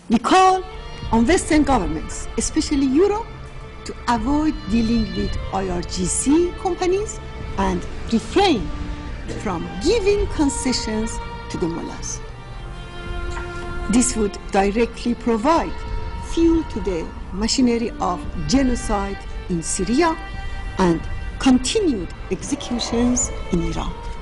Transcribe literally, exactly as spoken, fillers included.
We call on Western governments, especially Europe, to avoid dealing with I R G C companies and refrain from giving concessions to the mullahs. This would directly provide fuel to the machinery of genocide in Syria and continued executions in Iran.